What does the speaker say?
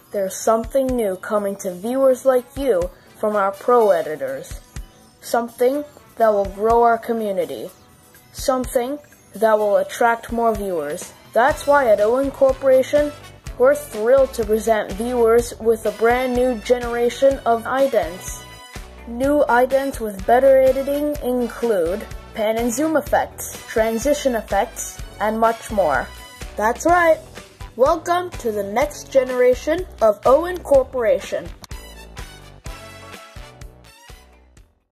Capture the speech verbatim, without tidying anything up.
There's something new coming to viewers like you from our pro editors. Something that will grow our community. Something that will attract more viewers. That's why at Owen Corporation, we're thrilled to present viewers with a brand new generation of idents. New idents with better editing include pan and zoom effects, transition effects, and much more. That's right. Welcome to the next generation of Owen Corporation.